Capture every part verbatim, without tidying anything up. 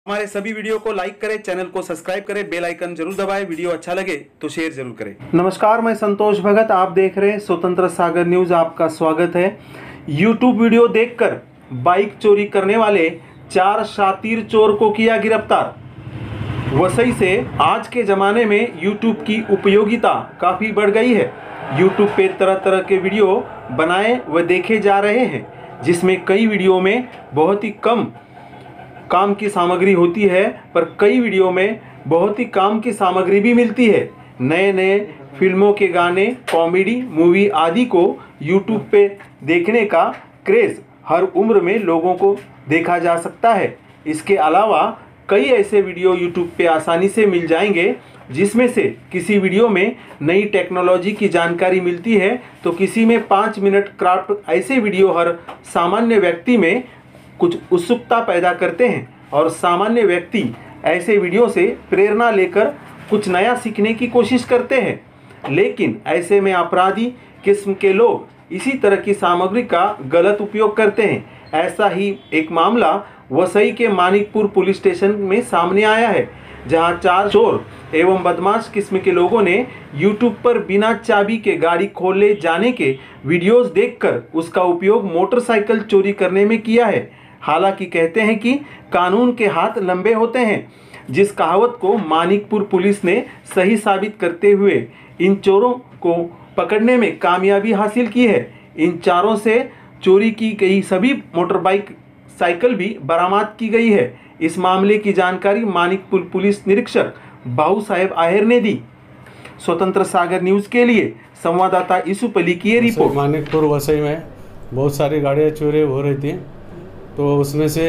हमारे सभी वीडियो को लाइक करें, चैनल को सब्सक्राइब करें, बेल आइकन जरूर दबाएं। वीडियो अच्छा लगे तो शेयर जरूर करें। नमस्कार, मैं संतोष भगत, आप देख रहे हैं स्वतंत्र सागर न्यूज। आपका स्वागत है। यूट्यूब वीडियो देखकर बाइक चोरी करने वाले चार शातिर चोर को किया गिरफ्तार। वसई से आज के ज़माने में यूट्यूब की उपयोगिता काफ़ी बढ़ गई है। यूट्यूब पे तरह तरह के वीडियो बनाए व देखे जा रहे हैं, जिसमें कई वीडियो में बहुत ही कम काम की सामग्री होती है, पर कई वीडियो में बहुत ही काम की सामग्री भी मिलती है। नए नए फिल्मों के गाने, कॉमेडी मूवी आदि को यूट्यूब पे देखने का क्रेज़ हर उम्र में लोगों को देखा जा सकता है। इसके अलावा कई ऐसे वीडियो यूट्यूब पे आसानी से मिल जाएंगे, जिसमें से किसी वीडियो में नई टेक्नोलॉजी की जानकारी मिलती है तो किसी में पाँच मिनट क्राफ्ट। ऐसे वीडियो हर सामान्य व्यक्ति में कुछ उत्सुकता पैदा करते हैं और सामान्य व्यक्ति ऐसे वीडियो से प्रेरणा लेकर कुछ नया सीखने की कोशिश करते हैं। लेकिन ऐसे में अपराधी किस्म के लोग इसी तरह की सामग्री का गलत उपयोग करते हैं। ऐसा ही एक मामला वसई के मानिकपुर पुलिस स्टेशन में सामने आया है, जहां चार चोर एवं बदमाश किस्म के लोगों ने यूट्यूब पर बिना चाबी के गाड़ी खोले जाने के वीडियोस देखकर उसका उपयोग मोटरसाइकिल चोरी करने में किया है। हालांकि कहते हैं कि कानून के हाथ लंबे होते हैं, जिस कहावत को मानिकपुर पुलिस ने सही साबित करते हुए इन चोरों को पकड़ने में कामयाबी हासिल की है। इन चारों से चोरी की गई सभी मोटरबाइक साइकिल भी बरामद की गई है। इस मामले की जानकारी मानिकपुर पुलिस निरीक्षक बाबू साहेब आहेर ने दी। स्वतंत्र सागर न्यूज के लिए संवाददाता यूसुफ अली की रिपोर्ट। मानिकपुर वसई में बहुत सारी गाड़ियाँ चोरी हो रही थी, तो उसमें से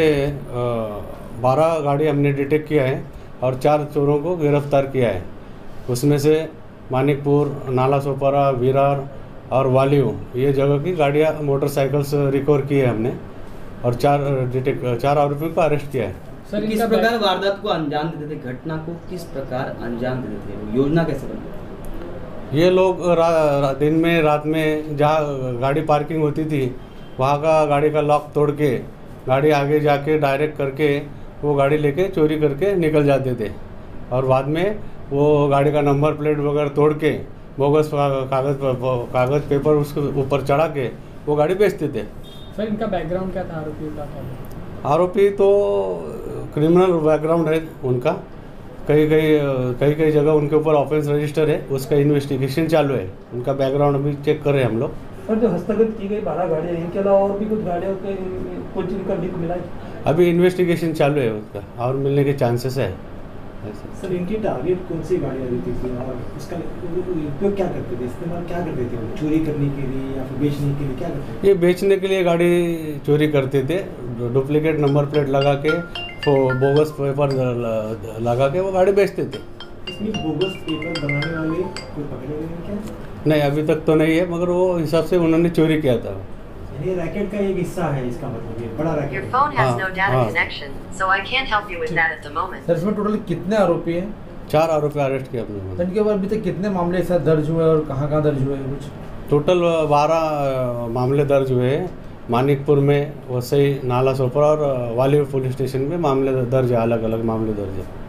बारह गाड़ी हमने डिटेक्ट किया है और चार चोरों को गिरफ्तार किया है। उसमें से मानिकपुर, नाला सोपारा, विरार और वालियो ये जगह की गाड़ियाँ मोटरसाइकिल्स रिकवर की है हमने और चार डिटेक्ट चार आरोपियों को अरेस्ट किया है। सर, किस प्रकार वारदात को अंजाम देते थे, घटना को किस प्रकार अंजाम देते थे, योजना कैसे बनती? ये लोग रा, रा, दिन में रात में जहाँ गाड़ी पार्किंग होती थी वहाँ का गाड़ी का लॉक तोड़ के गाड़ी आगे जाके डायरेक्ट करके वो गाड़ी लेके चोरी करके निकल जाते थे और बाद में वो गाड़ी का नंबर प्लेट वगैरह तोड़ के बोगस कागज़ कागज़ पेपर उसके ऊपर चढ़ा के वो गाड़ी बेचते थे। सर, इनका बैकग्राउंड क्या था? आरोपी का आरोपी तो क्रिमिनल बैकग्राउंड है उनका। कई कई कई कई जगह उनके ऊपर ऑफेंस रजिस्टर है, उसका इन्वेस्टिगेशन चालू है। उनका बैकग्राउंड अभी चेक कर रहे हैं हम लोग। सर, जो हस्तगत की गई बारह गाड़ियाँ, इनके अलावा और भी कुछ गाड़ियों के कुछ इनका लिंक मिला है? अभी इन्वेस्टिगेशन चालू है उसका और मिलने के चांसेस है। सर, इनकी टारगेट कौन सी गाड़ियाँ रहती थी और उसका उपयोग क्या करते थे, इस्तेमाल क्या करते थे? चोरी करने के लिए या फिर बेचने के लिए क्या करते थे? ये बेचने के लिए गाड़ी चोरी करते थे। डुप्लीकेट नंबर प्लेट लगा के वो बोगस पेपर लगा के वो गाड़ी बेचते थे। इसमें बोगस पेपर बनाने वाले कोई पकड़े गए क्या? नहीं, अभी तक तो नहीं है, मगर वो हिसाब से उन्होंने चोरी किया था। ये रैकेट का एक हिस्सा है, इसका मतलब ये बड़ा racket. Your phone has no data connection, so I can't help you with that at the moment. Sir, इसमें टोटल कितने आरोपी हैं? चार आरोपी अरेस्ट किया अपने। इनके ऊपर अभी तक कितने मामले साथ दर्ज हुए और कहाँ कहाँ दर्ज हुए कुछ? टोटल बारह मामले दर्ज हुए हैं। मानिकपुर में, वसई, नाला सोपारा और वाली पुलिस स्टेशन में मामले दर्ज है, अलग अलग मामले दर्ज है।